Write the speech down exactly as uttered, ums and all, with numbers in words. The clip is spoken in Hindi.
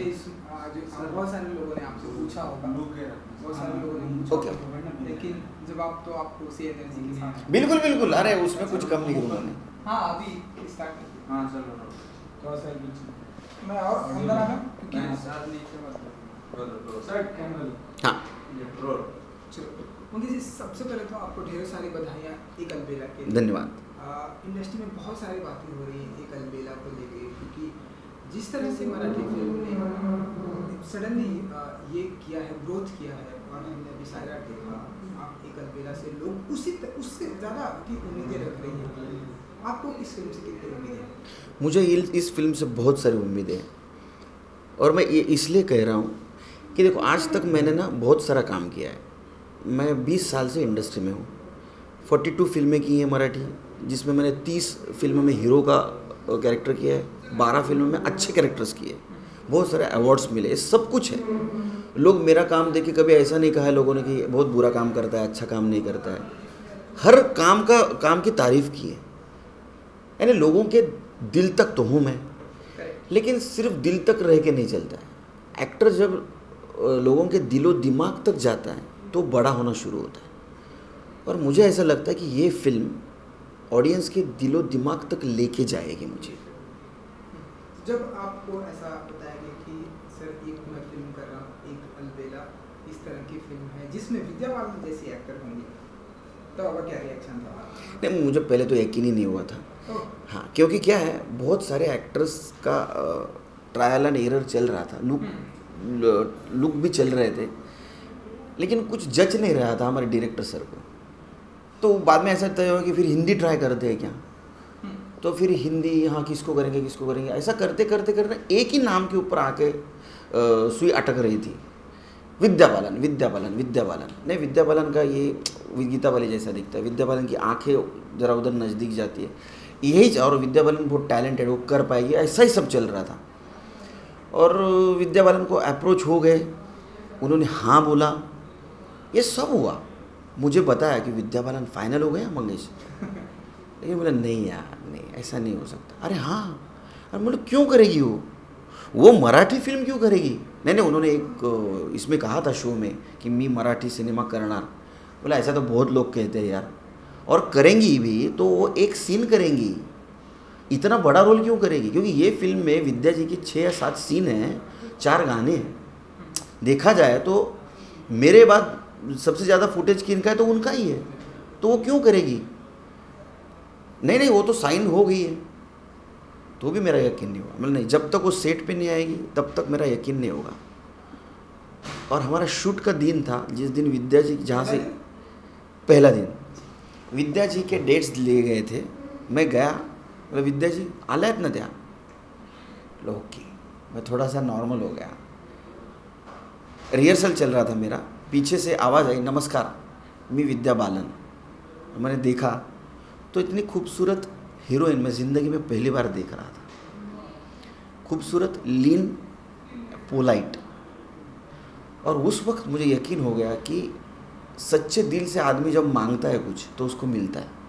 इस आज बहुत सारे लोगों ने आपसे पूछा होगा, बहुत सारे लोगों ने पूछा ओके होगा, लेकिन जब आप तो आपको उसी एनर्जी के साथ बिल्कुल बिल्कुल, अरे उसमें कुछ कम नहीं करूँगा मैं। हाँ अभी स्टार्ट करते हाँ चलो थोड़ा सा पीछे मैं और अंदर आ गया क्योंकि साथ नीचे मत सर कैमरा हाँ चलो उनकी जी सबसे पहले तो आपको ढेर सारी बधाइयाँ एक अलबेला के लिए। धन्यवाद। इंडस्ट्री में बहुत सारी बातें हो रही हैं एक अलबेला को लेके, क्योंकि जिस तरह से मराठी फिल्म ने सडनली ये किया है, ग्रोथ किया है, और हमने अभी सायरा देखा, आप एक अलबेला से लोग उसी त, उससे ज़्यादा की उम्मीदें रख रही हैं। आपको इस फिल्म से कितनी उम्मीदें हैं? मुझे इस फिल्म से बहुत सारी उम्मीदें हैं, और मैं ये इसलिए कह रहा हूँ कि देखो आज तक मैंने ना बहुत सारा काम किया है। मैं बीस साल से इंडस्ट्री में हूँ, बयालीस फिल्में की हैं मराठी, जिसमें मैंने तीस फिल्मों में हीरो का कैरेक्टर किया है, बारह फिल्मों में अच्छे कैरेक्टर्स किए, बहुत सारे अवार्ड्स मिले, ये सब कुछ है। लोग मेरा काम देख के कभी ऐसा नहीं कहा है लोगों ने कि बहुत बुरा काम करता है, अच्छा काम नहीं करता है। हर काम का काम की तारीफ़ की है, यानी लोगों के दिल तक तो हूँ मैं, लेकिन सिर्फ दिल तक रह के नहीं चलता है। एक्टर जब लोगों के दिलो दिमाग तक जाता है तो बड़ा होना शुरू होता है, और मुझे ऐसा लगता है कि ये फिल्म ऑडियंस के दिलो दिमाग तक लेके जाएगी मुझे। जब आपको ऐसा बताया गया कि सर एक मैं फिल्म कर रहा हूँ, एक अलबेला इस तरह की फिल्म है जिसमें विद्या बालन जैसी एक्टर होंगी, तो आपका क्या रिएक्शन था? नहीं, मुझे पहले तो यकीन ही नहीं हुआ था। हाँ, क्योंकि क्या है, बहुत सारे एक्टर्स का ट्रायल एंड एरर चल रहा था, लुक लुक भी चल रहे थे, लेकिन कुछ जज नहीं रहा था हमारे डायरेक्टर सर को। तो बाद में ऐसा तय हुआ कि फिर हिंदी ट्राई करते हैं क्या, तो फिर हिंदी यहाँ किसको करेंगे किसको करेंगे, ऐसा करते करते करते एक ही नाम के ऊपर आके सुई अटक रही थी, विद्या बालन विद्या बालन विद्या बालन। नहीं, विद्या बालन का ये गीता बाली जैसा दिखता है, विद्या बालन की आंखें ज़रा उधर नज़दीक जाती है, यही, और विद्या बालन बहुत टैलेंटेड, वो कर पाएगी, ऐसा ही सब चल रहा था। और विद्या बालन को अप्रोच हो गए, उन्होंने हाँ बोला, ये सब हुआ। मुझे बताया कि विद्या बालन फाइनल हो गया मंगेश, लेकिन बोला नहीं यार, नहीं ऐसा नहीं हो सकता। अरे हाँ, अरे बोले क्यों करेगी वो वो मराठी फिल्म क्यों करेगी? नहीं नहीं, उन्होंने एक इसमें कहा था शो में कि मी मराठी सिनेमा करना। बोला ऐसा तो बहुत लोग कहते हैं यार, और करेंगी भी तो वो एक सीन करेंगी, इतना बड़ा रोल क्यों करेगी? क्योंकि ये फिल्म में विद्या जी की छः या सात सीन हैं, चार गाने हैं। देखा जाए तो मेरे बाद सबसे ज़्यादा फुटेज किनका है तो उनका ही है, तो वो क्यों करेगी? नहीं नहीं, वो तो साइन हो गई है, तो भी मेरा यकीन नहीं हुआ। मतलब नहीं, जब तक वो सेट पे नहीं आएगी तब तक मेरा यकीन नहीं होगा। और हमारा शूट का दिन था जिस दिन विद्या जी, जहाँ से पहला दिन विद्या जी के डेट्स लिए गए थे, मैं गया, मतलब विद्या जी आला आहेत ना त्या, ओके, मैं थोड़ा सा नॉर्मल हो गया। रिहर्सल चल रहा था मेरा, पीछे से आवाज़ आई, नमस्कार मैं विद्या बालन। मैंने देखा तो इतनी खूबसूरत हीरोइन मैं ज़िंदगी में पहली बार देख रहा था, खूबसूरत, लीन, पोलाइट। और उस वक्त मुझे यकीन हो गया कि सच्चे दिल से आदमी जब मांगता है कुछ तो उसको मिलता है।